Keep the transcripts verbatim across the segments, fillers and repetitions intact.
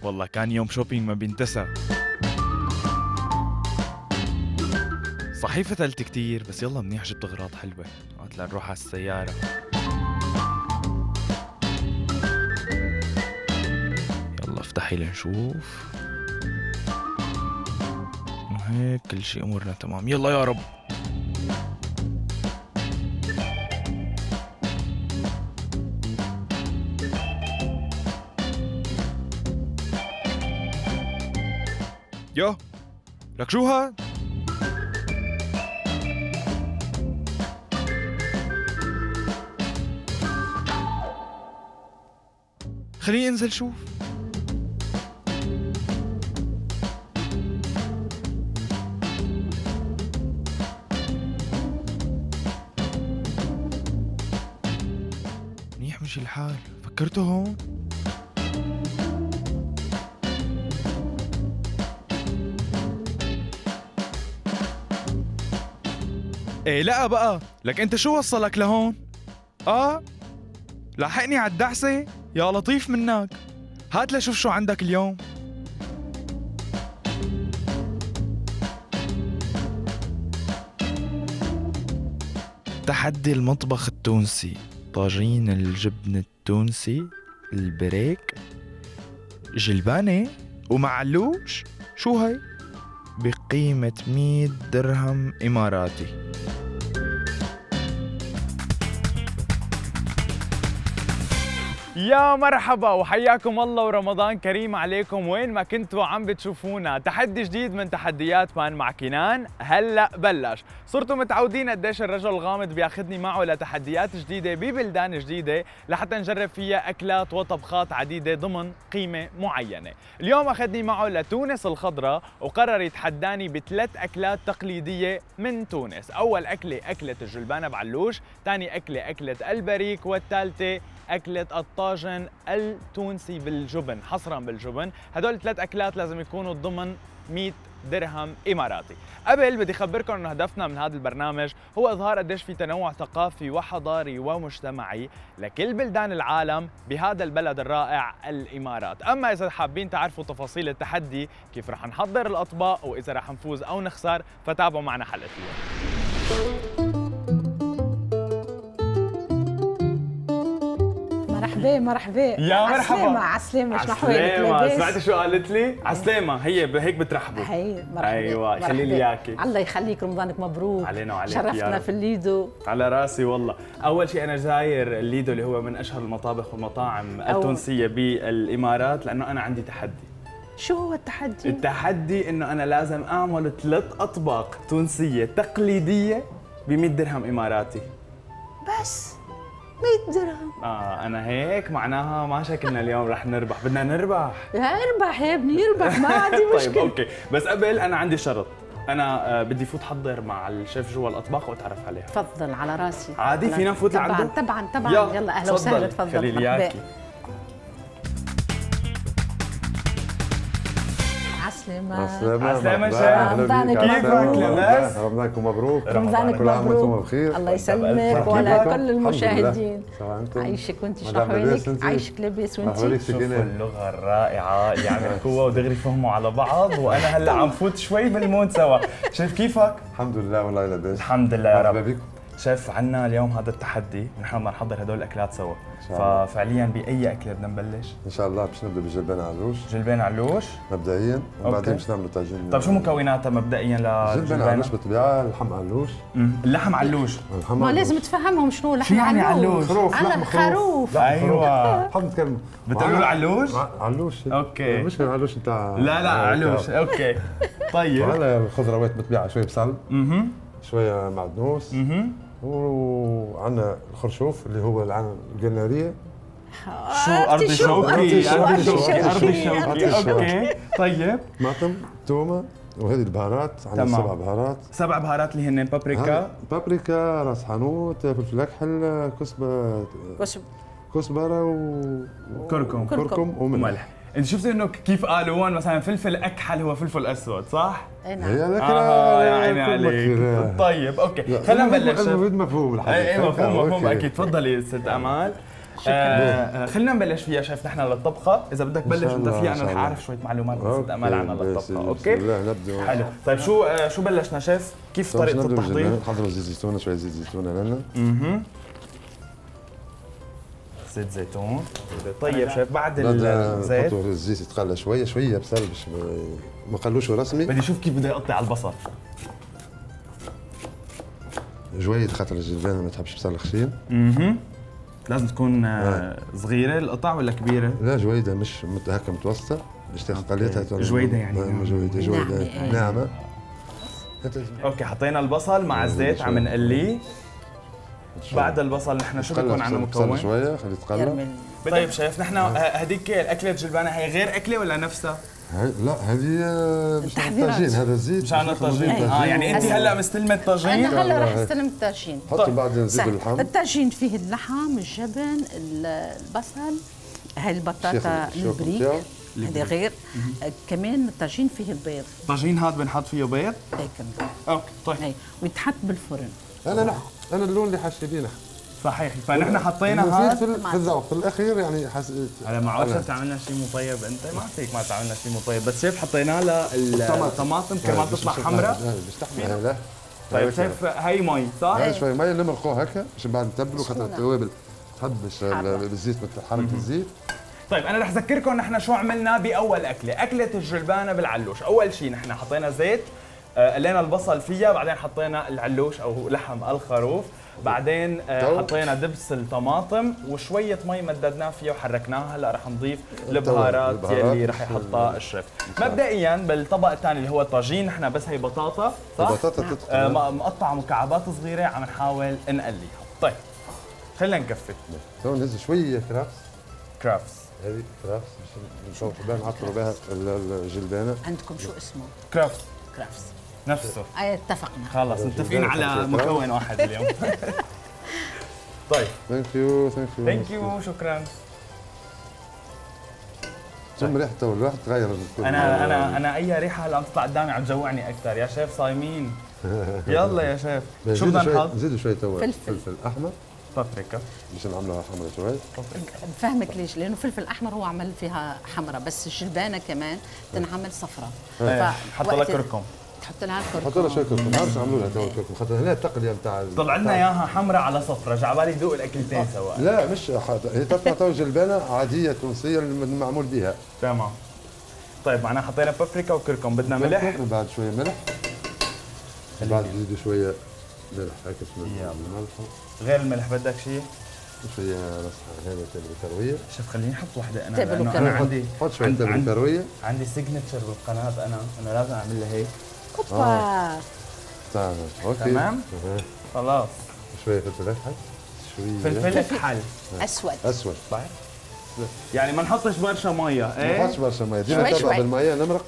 والله كان يوم شوبينج ما بينتسى. صحيح فتلت كتير بس يلا منيح جبت اغراض حلوة. قلت لنروح على السيارة. يلا افتحي لنشوف. وهيك كل شي امورنا تمام. يلا يا رب. يا لك شو هاد؟ خليني انزل شوف. منيح مشي الحال. فكرته هون. ايه لا بقى، لك انت شو وصلك لهون؟ اه لاحقني على الدعسة؟ يا لطيف منك. هات لشوف شو عندك اليوم. تحدي المطبخ التونسي. طاجين الجبن التونسي، البريك، جلبانة ومعلوش. شو هاي؟ بقيمة مية درهم إماراتي. يا مرحبا وحياكم الله ورمضان كريم عليكم وين ما كنتوا عم بتشوفونا. تحدي جديد من تحديات مان مع كنان هلا بلش. صرتوا متعودين قديش الرجل الغامض بياخذني معه لتحديات جديده ببلدان جديده لحتى نجرب فيها اكلات وطبخات عديده ضمن قيمه معينه. اليوم اخذني معه لتونس الخضراء وقرر يتحداني بثلاث اكلات تقليديه من تونس. اول اكله اكله الجلبانه بعلوش، ثاني اكله اكله البريك، والثالثه أكلة الطاجن التونسي بالجبن، حصرا بالجبن. هدول الثلاث أكلات لازم يكونوا ضمن مية درهم إماراتي. قبل بدي أخبركم أنه هدفنا من هذا البرنامج هو إظهار قديش في تنوع ثقافي وحضاري ومجتمعي لكل بلدان العالم بهذا البلد الرائع الإمارات. أما إذا حابين تعرفوا تفاصيل التحدي، كيف رح نحضر الأطباق وإذا رح نفوز أو نخسر، فتابعوا معنا حلقة اليوم. مرحبا مرحبا يا مرحبا. عسلامة. شو احوالك؟ سمعتي شو قالت لي؟ عسلامة. هي هيك بترحبوا. هي مرحبا. ايوه خلي لي اياكي. الله يخليك، رمضانك مبروك علينا وعليك. شرفتنا في الليدو. على راسي والله. اول شيء انا زاير الليدو اللي هو من اشهر المطابخ والمطاعم التونسية بالامارات لانه انا عندي تحدي. شو هو التحدي؟ التحدي انه انا لازم اعمل ثلاث اطباق تونسية تقليدية ب مية درهم اماراتي. بس مية درهم؟ اه انا هيك معناها ما شكلنا اليوم رح نربح. بدنا نربح. يا اربح يا ابني اربح، ما عندي مشكلة. طيب اوكي، بس قبل انا عندي شرط. انا بدي فوت حضر مع الشيف جوا الاطباق واتعرف عليها. تفضل على راسي. عادي فينا نفوت لعنده؟ طبعا طبعا طبعا. يلا, يلا اهلا وسهلا. تفضل. خلي لي اياكي. عسلامة. عسلامة شيخ. رمضانك مبروك. رمضانكم مبروك. رمضانك كل عام وانتم مبروك. بخير. الله يسلمك وعلى كل المشاهدين. عايشك وانت شو احوالك؟ عايشك لاباس وانت؟ شوفوا اللغة الرائعة اللي عم يحكوها ودغري فهموا على بعض وانا هلا عم فوت شوي بالمود سوا. شايف كيفك؟ الحمد لله والله لاباس. الحمد لله يا رب. شايف عنا اليوم هذا التحدي ونحن بدنا نحضر هدول الاكلات سوا. ففعليا باي اكله بدنا نبلش؟ ان شاء الله باش نبدا بالجلبان علوش. جلبان علوش مبدئيا وبعدين باش نعملوا طاجين. طيب شو مكوناتها مبدئيا للجلبان؟ جلبان علوش بالطبيعه، اللحم علوش. اللحم علوش. ما لازم تفهمهم شنو لحم يعني علوش؟ خروف. انا خروف. ايوه حب نتكلم. بتقولوا له علوش؟ علوش. اوكي. مش علوش نتاع. لا لا علوش. اوكي طيب. هلا الخضروات بالطبيعه شويه بصل. اها. شويه معدنوس. اها. وعندنا الخرشوف اللي هو القناريه. شو ارض شوكي؟ ارض شوكي. ارض شوكي. اوكي طيب. طماطم، تومه، وهذه البهارات. عندنا سبع بهارات. سبع بهارات اللي هن بابريكا، بابريكا، راس حانوت، فلفل اكحل، كزبره كزبره وكركم كركم وملح. انت شفتوا انه كيف قالوا هون مثلا فلفل اكحل هو فلفل اسود صح؟ اي نعم. هي لك اه يا عيني عليك. طيب اوكي خلينا نبلش. مفهوم الحديث. اي اي مفهوم مفهوم اكيد. تفضلي ست امال. آه خلينا نبلش فيها شيف نحن للطبخه، اذا بدك تبلش انت فيها انا رح اعرف شويه معلومات بس امل عنها للطبخه، اوكي؟ حلو، طيب شو آه شو بلشنا شيف؟ كيف طريقه التحضير؟ نحضروا زيت زيتون، شويه زيت زيتون لنا. اها زيت زيتون. طيب شيف بعد الزيت نحطوا الزيت يتقلى شويه شويه بس باش ما نخلوش رسمي. بدي اشوف كيف بدي اقطع البصل. جويد خاطر الجلبانه ما تحبش بصل خشين. اها لازم تكون آه. صغيره القطع ولا كبيره؟ لا جويده مش هكا متوسطه باش تاخذ قليتها. جويده يعني نعم جويده جويده ناعمه. اوكي حطينا البصل مع الزيت عم نقليه. بعد البصل نحن شو بيكون عندنا مكون؟ شويه خليه يتقلى. طيب شيف نحن هذيك الاكله الجلبانه هي غير اكله ولا نفسها؟ لا هذه مش عن الطاجين، هذا الزيت مش عن الطاجين. اه يعني انت هلا مستلمه الطاجين؟ انا هلا رح استلم الطاجين. حطوا بعدين نزيدوا اللحم. الطاجين فيه اللحم، الجبن، البصل، هاي البطاطا البريك هذه غير. كمان الطاجين فيه البيض. الطاجين هذا بنحط فيه بيض؟ ايه كمان. اوكي طيب. هي ويتحط بالفرن. انا لا انا اللون اللي حاشبينه صحيح، فنحن حطينا هذا في, في الذوق في الاخير يعني حس... على معقول شيف تعملنا شيء مطيب انت؟ ما فيك ما تعملنا شيء مطيب، بس شيف حطينا لها الطماطم كمان تطلع حمراء. بتستحمل لا. طيب شيف هي مي صح؟ هاي شوي مي نمرقوها هكا عشان بعد نتبلوا خاطر التوابل تحبش بالزيت حركه الزيت. طيب انا رح اذكركم نحن شو عملنا باول اكله، اكله الجلبانه بالعلوش. اول شيء نحن حطينا زيت، قلينا البصل فيها، بعدين حطينا العلوش او لحم الخروف، بعدين حطينا دبس الطماطم وشويه مي مددناه فيها وحركناها. هلا رح نضيف البهارات يلي رح يحطها الشيف. مبدئيا بالطبق الثاني اللي هو الطاجين نحن بس هي بطاطا صح؟ البطاطا آه مقطعه مكعبات صغيره عم نحاول نقليها. طيب خلينا نكفي. تو ننزل شويه كرافس. كرافس هذه كرافس باش نشوف بها نعطروا بها الجلبانه. عندكم شو اسمه؟ كرافس. كرافس نفسه. اي اتفقنا. خلص متفقين على مكون واحد اليوم. طيب ثانك يو ثانك يو ثانك يو شكرا. شم ريحته الواحد تغير. انا انا انا اي ريحه هلا عم تطلع قدامي عم تجوعني اكثر يا شيف صايمين. يلا يا شيف شو بدنا نحط؟ نزيدوا شوي تو فلفل فلفل احمر بابريكا مش نعملها حمرا شوي. بفهمك ليش؟ لانه فلفل احمر هو عمل فيها حمرا بس الجلبانه كمان تنعمل صفرة. حط لها كركم. تحط لها كركم. حط لها شوي كركم، ما بعرفش عملوا لها تو كركم خاطر هنا التقليه نتاع طلع لنا اياها حمراء على صفرة، جعبالي ذوق الاكلتين سوا. لا مش هي تطلع تو جلبانه عاديه تونسيه المعمول بها. تمام. طيب معناها حطينا بابريكا وكركم، بدنا ملح؟ بعد شويه ملح. بعد نزيدوا شويه ملح هيك اسمه الملح. غير الملح بدك شيء؟ شويه بس هذا تبل كرويه. شوف خليني احط وحده انا لانه انا عندي حط شويه تبل كرويه. عندي سيجنتشر بالقناه انا انه لازم اعمل لها هيك. اوبا تمام اوكي تمام خلاص. شويه فلفل اكحل شويه فلفل اكحل اسود اسود بعرف يعني ما نحطش برشا ميه. ايه ما نحطش برشا ميه ديما نتبع بالميه نمرق.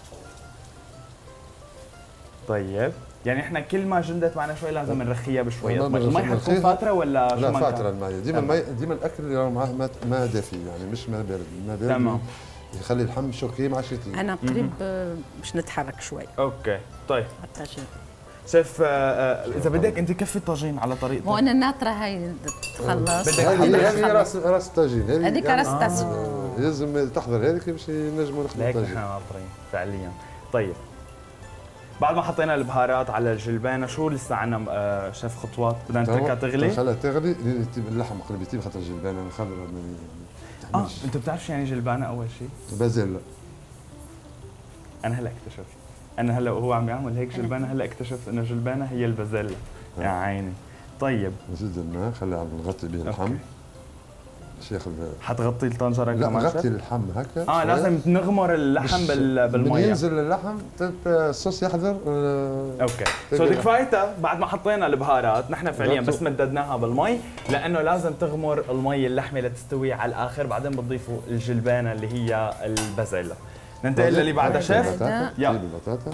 طيب يعني احنا كل ما جلدت معنا شوي لازم نرخيها بشويه مي. المي حتكون فاتره ولا شو؟ لا فاتره المي ديما المي ديما الاكل اللي معاه ما دافي يعني مش ما بارد ما بارد تمام يخلي اللحم شوكي مع شتي. انا قريب مش نتحرك شوي. اوكي طيب الطاجين شيف اذا بدك انت كفي الطاجين على طريقتك. مو انا الناطره هاي تخلص. هذه هذه راس راس الطاجين هذيك راس الطاجين لازم تحضر هذيك باش نجموا نخدموا الطاجين. هيك احنا ناطرين فعليا. طيب بعد ما حطينا البهارات على الجلبانه شو لسه عندنا آه شيف خطوات؟ بدنا نتركها تغلي؟ خليها تغلي اللحم قلبيتي خاطر الجلبانه نخلي اه انت بتعرف شو يعني جلبانه اول شيء؟ بازيلا. انا هلا اكتشفت انا هلا وهو عم يعمل هيك جلبانه هلا اكتشفت انه جلبانه هي البازيلا. يا عيني. طيب نزيد الماء خلي عم نغطي به اللحم. شيخ حتغطي الطنجره كمان؟ لا غطي اللحم هكا. اه لازم نغمر اللحم بالميه. ينزل اللحم الصوص يحضر. اوكي سو ديك فايته بعد ما حطينا البهارات نحن فعليا بس مددناها بالمي لانه لازم تغمر المي اللحمه لتستوي على الاخر، بعدين بتضيفوا الجلبانه اللي هي البازيلا. ننتقل للي بعدها شيف. يلا البطاطا.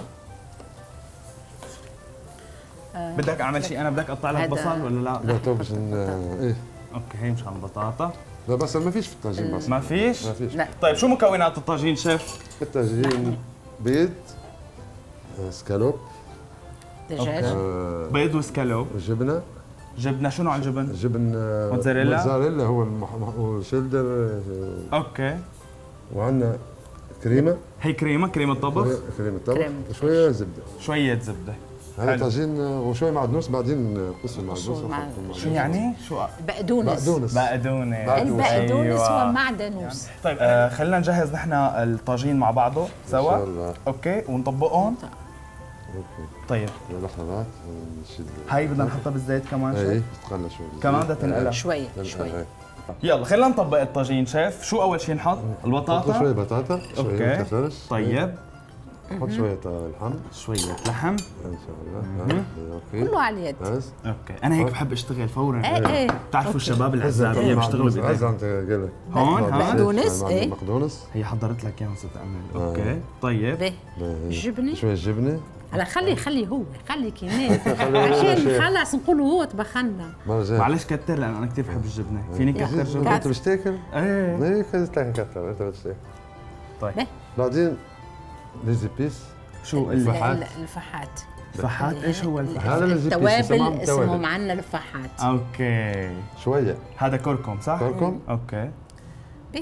بدك اعمل شيء انا؟ بدك اقطع لك بصل ولا لا؟ لا تو باش ايه اوكي هي مشان البطاطا. لا بصل ما فيش في الطاجين بصل. ما فيش؟ ما فيش. طيب شو مكونات الطاجين شيف؟ الطاجين بيض سكالوب دجاج بيض وسكالوب جبنه جبنه شنو على الجبن؟ جبن موتزاريلا موتزاريلا هو هو شيلدر. اوكي. وعندنا كريمه. هي كريمه كريمه طبخ. كريمه طبخ وشويه زبده. شويه زبده. هذا طاجين وشويه معدنوس بعدين قسم معدنوس. شو يعني؟ شو بقدونس. بقدونس بقدونس البقدونس هو معدنوس. طيب آه خلينا نجهز نحن الطاجين مع بعضه سوا. ان شاء الله. اوكي ونطبقهم. اوكي. طيب لحظات نشيل هاي بدنا نحطها بالزيت كمان شوي. اي تقلى شوي كمان بدها تنقلها شوي شوي. يلا خلينا نطبق الطاجين. شيف شو اول شيء نحط؟ البطاطا. شوي بطاطا شويه فرش. طيب نحط شويه لحم. شويه لحم ان شاء الله. اوكي كله على اليد. اوكي انا هيك بحب اشتغل فورا. ايه ايه بتعرفوا الشباب العزابيه بيشتغلوا بايديهم. عز انت قلت هون هون بقدونس. ايه بقدونس هي حضرت لك اياها ست امل. اوكي طيب جبنه شويه جبنه. هلا خلي خلي هو خلي كمان عشان خلص نقول هو طبخنا. معلش كتر لان انا كثير بحب الجبنه. فيني كتر جبنه؟ انت مش تاكل؟ ايه ايه كنت كتر انت بتاكل. طيب بعدين ليزيبيس. شو الفحات؟ الفحات الفحات ايش هو الفحات؟ هذا التوابل اسمه معنا الفحات. اوكي شويه هذا كركم صح؟ كركم اوكي. بيه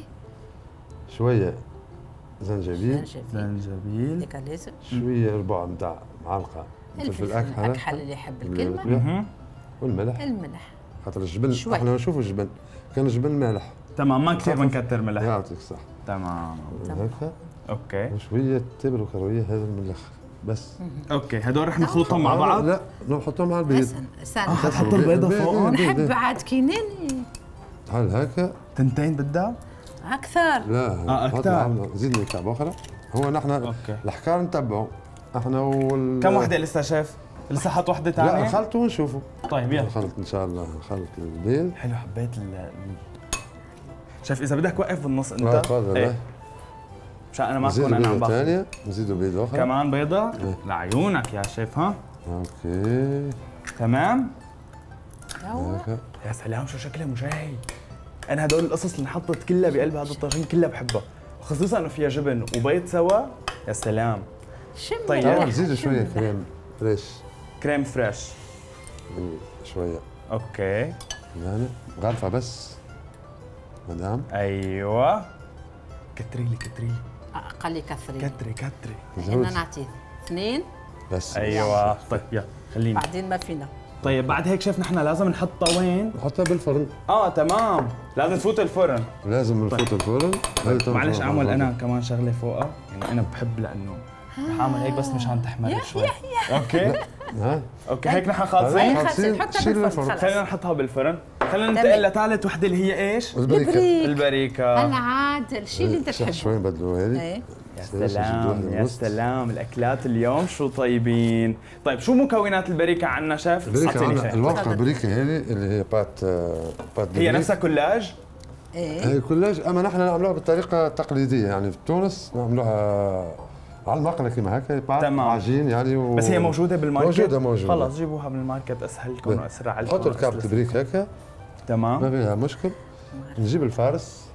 شويه زنجبيل. زنجبيل هيك لازم. شويه ربع متاع معلقه فلفل اكحل اللي يحب الكلمه. والملح. الملح خاطر الجبن احنا نشوفوا الجبن كان الجبن مالح. تمام ما كثير بنكتر ملح. يعطيك صح. تمام هيك. اوكي وشويه تبر وكرويه هذا الملح بس. اوكي هدول رح نخلطهم مع بعض؟ لا نحطهم على البيض. استنى حتحط البيضه فوقهم؟ نحب بعد كيناني. هل هكا تنتين بدها؟ اكثر. لا اه اكثر. زيدني كعبه اخرى. هو نحن الحكار نتبعه احنا وال كم وحده لسه شيف؟ لسه حط وحده ثانيه؟ لا نخلطه ونشوفه. طيب يلا نخلط ان شاء الله نخلط البيض. حلو حبيت ال شيف اذا بدك وقف بالنص انت. اه تفضل. ايه مشان انا ما اكون انا عم باخذ. ثانيه نزيدوا بيضه اخرى كمان بيضه؟ ايه. لعيونك يا شيف. ها اوكي تمام. هيك. يا سلام شو شكلها مشهي. انا هدول القصص اللي انحطت كلها بقلب هذا الطاجين كلها بحبها، خصوصا انه فيها جبن وبيض سوا. يا سلام. طيب نزيدوا شويه كريم فريش. كريم فريش شويه. اوكي يعني غرفه بس مدام. ايوه كتري لي كتري لي. قلي كثري كتري كتري. بدنا نعطيه اثنين بس. ايوه طيب يلا خلينا بعدين ما فينا. طيب بعد هيك شيف نحن لازم نحطها وين؟ نحطها بالفرن. اه تمام لازم تفوت الفرن. لازم نفوت الفرن. معلش اعمل انا كمان شغله فوقها، يعني انا بحب لانه رح اعمل هيك بس مشان تحمر شوي. اوكي ها اوكي هيك نحن خالصين. حطها بالفرن. خلينا نحطها بالفرن. خلينا ننتقل لثالث وحده اللي هي ايش؟ البريك. البريكه. هلا عاد الشيء اللي انت تحبه. شوي بدلوها لي. يا سلام يا سلام الاكلات اليوم شو طيبين. طيب شو مكونات البريكه عندنا شيف؟ البريكه الواقع البريكه هذه اللي هي بات بات هي نفسها كولاج؟ ايه هي كولاج، اما نحن نعملوها بالطريقه التقليديه، يعني في تونس نعملوها على المقله كما هكا بعد عجين يعني و... بس هي موجوده بالماركت؟ موجوده موجوده. خلاص جيبوها من الماركت اسهل لكم واسرع عليكم. حطوا الكعب البريك هكا تمام ما فيها مشكل. نجيب الفارس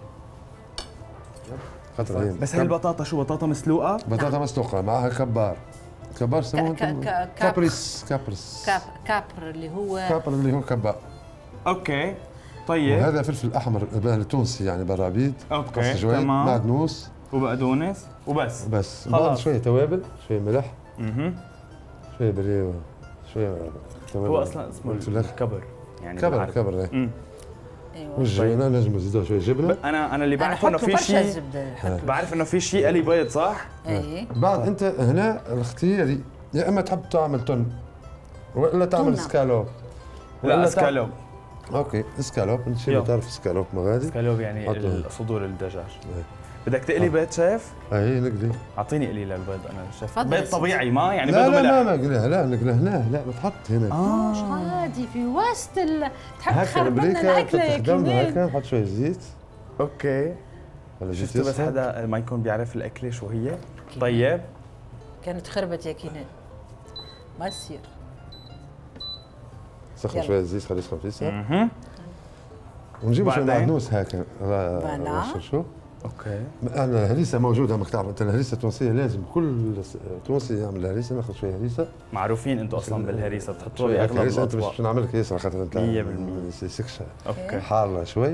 خاطر هي بس هي البطاطا شو بطاطا مسلوقه؟ بطاطا مسلوقه معها كبار. كبار سموه كابريس كابريس كابر اللي هو كابر اللي هو كبار. اوكي طيب وهذا فلفل احمر التونسي يعني برابيد. اوكي تمام. معدنوس وبقدونس وبس بس بعد شويه توابل شويه ملح اها شويه بريه شويه توابل. هو اصلا اسمه الكبر يعني كبر كبر ايه ايوه والجبنه لازم نزيدها شويه جبنه. انا انا اللي بعرفه انه في شيء بعرف انه في شيء قلي بيض صح؟ ايه بعد انت هنا الاختياري يا اما تحب تعمل تون ولا تعمل سكالوب. لا سكالوب. اوكي سكالوب نشيل تعرف سكالوب مغادي. سكالوب يعني صدور الدجاج. بدك تقلي بيض شيف؟ اي نقلي. اعطيني قلي للبيض انا شيف. بيض طبيعي ما يعني لا بيض وملح. لا ما نقليها لا نقليها هنا لا بتحط هنا. اه مش عادي في وسط ال... تحب تخرب لنا الاكله تخدمها هكا نحط شويه زيت. اوكي ولا زيت بس حدا ما يكون بيعرف الاكله شو هي. طيب كانت خربت يا كينان ما يصير. سخن شويه زيت خليه يسخن فيها. اها ونجيب شويه معدنوس هكا. فوالا شو اوكي. انا الهريسه موجوده، ماك تعرف انت الهريسه التونسيه لازم كل تونسي يعمل هريسه، ناخذ شويه هريسه. معروفين انتم اصلا بالهريسه، بتحطوها باغلب الهريسه. انت الاطباق. باش نعمل لك ياسر خاطر انت مية بالمية. ما يسكش. اوكي. حاره شوي.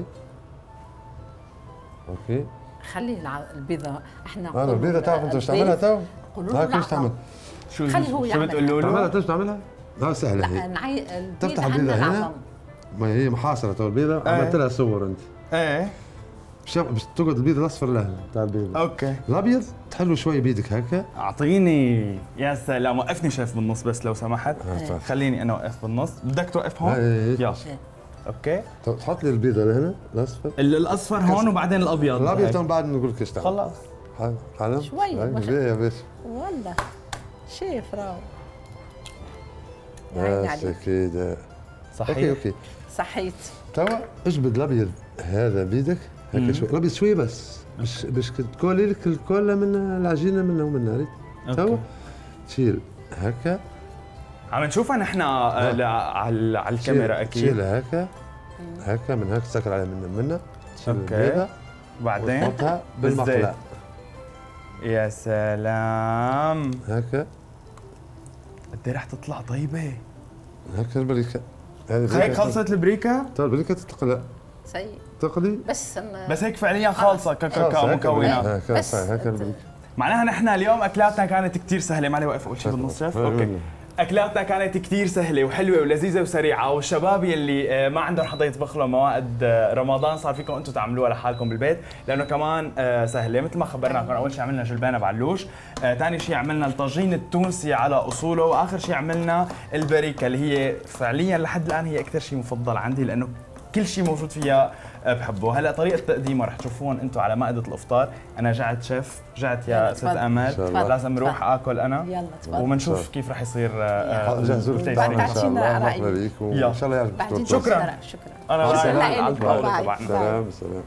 اوكي. خلي البيضه احنا انا البيضه تعرف انت واش تعملها تو؟ هاك كيفاش تعمل؟ شو خلي هو شو بتقولوا له؟ تعملها. تنجم تعملها؟ لا سهله هي. نعي تفتح البيضه هنا، ما هي محاصره تو البيضه، عملت لها صور انت. ايه باش تقعد البيض الاصفر لهنا تاع البيض. اوكي. الابيض تحلو شوي بيدك هكا. اعطيني. يا سلام، وقفني شيف بالنص بس لو سمحت. آه. خليني انا اوقف بالنص. بدك توقف هون؟ ايه. يلا. اوكي. تحط لي البيضه لهنا الاصفر. الاصفر هون وبعدين الابيض. الابيض تو بعد نقول لك ايش تعمل. خلص. حلم شوي يا باشا. والله شيف راهو. بس كده. صحيح. اوكي اوكي. صحيت. توا اجبد الابيض هذا بيدك هكا شوي، الابيض شوي بس باش باش تكولي لك الكوله من العجينه منها ومنها. توا تشيل هكا. عم نشوفها نحن على على الكاميرا اكيد. تشيلها هكا هكا من هكا تسكر عليها من منها. تشيل اوكي. وبعدين تحطها بالمقلاة. يا سلام. هكا. قد ايه رح تطلع طيبه. هكا البريكه. هيك خلصت البريكه؟ تو البريكه تتقلى. سيء. تقلي بس بس هيك فعليا خالصه كمكونات. بس هكا البريكه. معناها نحن اليوم اكلاتنا كانت كثير سهله. معلي واقف اول شيء بالنص شيف. اوكي. اكلاتنا كانت كثير سهله وحلوه ولذيذه وسريعه، والشباب يلي ما عندهم حدا يطبخ لهم موائد رمضان صار فيكم انتم تعملوها لحالكم بالبيت، لانه كمان سهله مثل ما خبرناكم. اول شيء عملنا جلبانه بعلوش، ثاني شيء عملنا الطاجين التونسي على اصوله، واخر شيء عملنا البريكه اللي هي فعليا لحد الان هي اكثر شيء مفضل عندي، لانه كل شيء موجود فيها بحبه. هلا طريقه تقديمها رح تشوفون انتم على مائده الافطار. انا جعت شيف، جعت يا ست امال، لازم اروح اكل انا. يلا تفضل. وبنشوف كيف رح يصير جهزوا لك بعد ان شاء الله. تعطينا مرحبا بك وان شاء الله يعجبكم. شكرا. شكرا. انا شكرا على لك. الطاوله تبعنا. سلام سلام.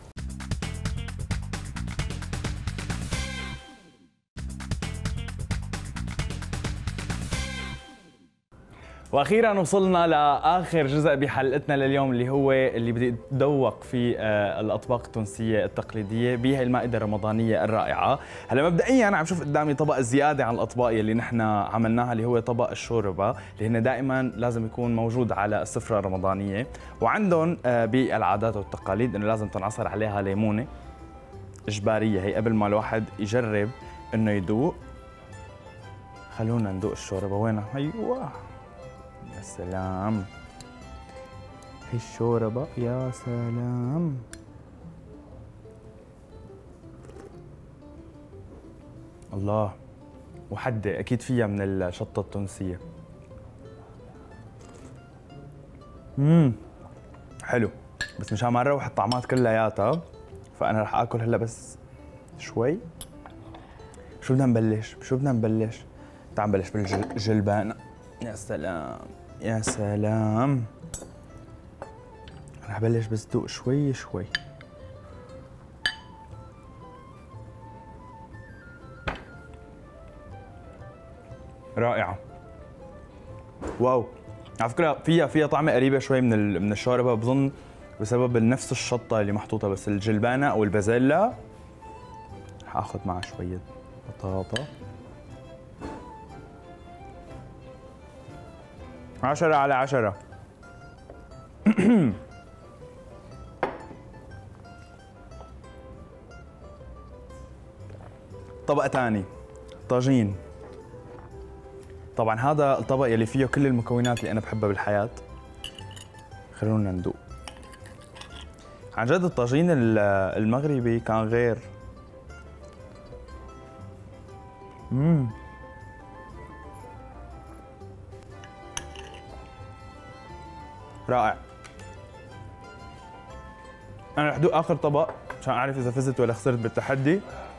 واخيرا وصلنا لاخر جزء بحلقتنا لليوم، اللي هو اللي بدي اتذوق فيه الاطباق التونسيه التقليديه بهي المائده الرمضانيه الرائعه. هلا مبدئيا انا عم شوف قدامي طبق زياده عن الاطباق اللي نحن عملناها، اللي هو طبق الشوربه، اللي هن دائما لازم يكون موجود على السفره الرمضانيه، وعندهم بالعادات والتقاليد انه لازم تنعصر عليها ليمونه اجباريه. هي قبل ما الواحد يجرب انه يذوق. خلونا ندوق الشوربه. وينها؟ ايوه يا سلام. هي الشوربة. يا سلام. الله. وحدة أكيد فيها من الشطة التونسية. امم حلو، بس مشان ما نروح الطعمات كلياتها فأنا رح آكل هلا بس شوي. شو بدنا نبلش؟ شو بدنا نبلش؟ تعال نبلش بالجلبانة. يا سلام يا سلام. رح بلش بس دوق شوي شوي. رائعة. واو. على فكرة فيها فيها طعمة قريبة شوي من من الشوربة، بظن بسبب نفس الشطة اللي محطوطة، بس الجلبانة أو البازيلا رح آخذ معها شوية بطاطا. عشرة على عشرة. طبق تاني، طاجين. طبعا هذا الطبق يلي فيه كل المكونات اللي أنا بحبها بالحياة. خلونا ندوق. عن جد الطاجين المغربي كان غير. مم. رائع. أنا رح دوق آخر طبق عشان أعرف إذا فزت ولا خسرت بالتحدي.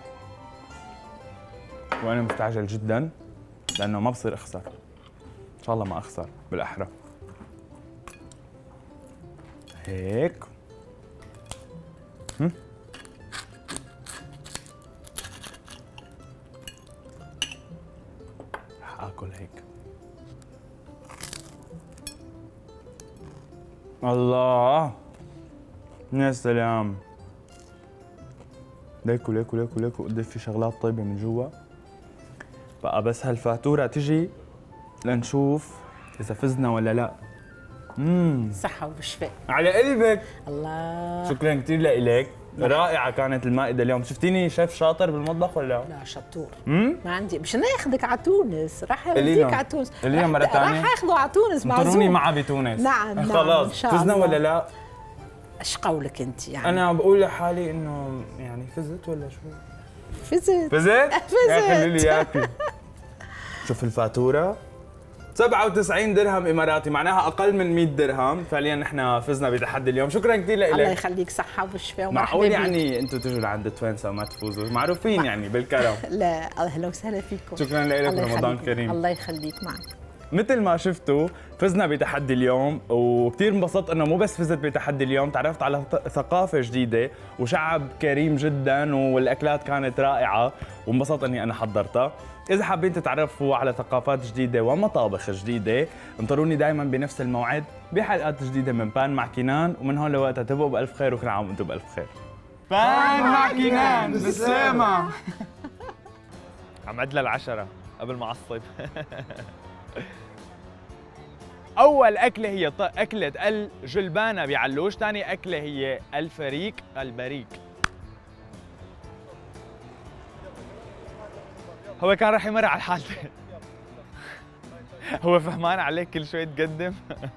وأنا مستعجل جدا لأنه ما بصير أخسر. إن شاء الله ما أخسر بالأحرى. هيك. هم؟ رح آكل هيك. الله يا سلام. ليكو ليكو ليكو ليكو قد في شغلات طيبه من جوا. بقى بس هالفاتوره تجي لنشوف اذا فزنا ولا لا. امم صحه وشفاء على قلبك. الله شكرا كثير لك. رائعه كانت المائده اليوم. شفتيني شيف شاطر بالمطبخ ولا لا؟ شطور. امم ما عندي مش ناخذك على تونس. راح اوديك على تونس. اليوم مره ثانيه راح اخذه على تونس معزوم. انطروني معه بتونس. نعم نعم خلاص فزنا ولا لا؟ ايش قولك انت يعني؟ انا بقول لحالي انه يعني فزت ولا شو؟ فزت فزت؟ فزت يا خلي لي اياكي. شوف الفاتوره سبعة وتسعين درهم اماراتي، معناها اقل من مئة درهم. فعليا نحن فزنا بتحدي اليوم. شكرا كثير لك. الله يخليك صحه وشفاء ومرحبا معقول يعني انتم تجوا لعند توانسه وما تفوزوا؟ معروفين يعني بالكرم. لا اهلا وسهلا فيكم. شكرا لك رمضان كريم. الله يخليك معك. مثل ما شفتوا فزنا بتحدي اليوم، وكثير انبسطت انه مو بس فزت بتحدي اليوم، تعرفت على ثقافه جديده وشعب كريم جدا، والاكلات كانت رائعه وانبسطت اني انا حضرتها. اذا حابين تتعرفوا على ثقافات جديده ومطابخ جديده انطروني دائما بنفس الموعد بحلقات جديده من بان مع كنان، ومن هون لوقتها تبقوا بالف خير وكل عام وانتم بالف خير. بان مع كنان بالسلامه. عم عد للعشره قبل ما اعصب. أول أكلة هي أكلة الجلبانة بعلوش، ثاني أكلة هي الفريك البريك. هو كان رح يمر على الحالتين. هو فهمان عليك كل شوي تقدم.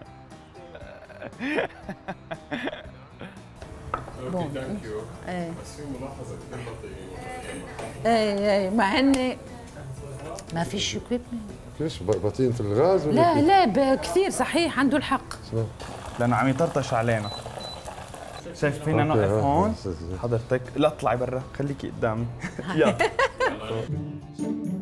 اوكي ثانك يو. بس في ملاحظة كثير بطيئة. ايه ايه مع اني ما فيش اكويبمنت. ليش بطيئين في الغاز ولا لا لا كثير صحيح عنده الحق. لانه عم يطرطش علينا. شايف فينا نقف هون؟ حضرتك لا اطلعي برا خليكي قدامي. يلا